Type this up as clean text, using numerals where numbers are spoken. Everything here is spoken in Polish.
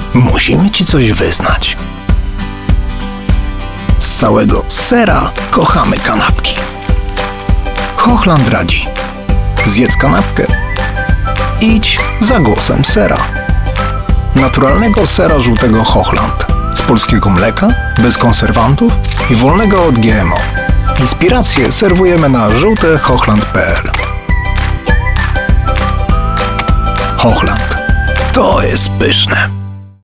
musimy ci coś wyznać. Z całego sera kochamy kanapki. Hochland radzi: zjedz kanapkę. Idź za głosem sera. Naturalnego sera żółtego Hochland. Z polskiego mleka, bez konserwantów i wolnego od GMO. Inspiracje serwujemy na żółtehochland.pl. Hochland. To jest pyszne.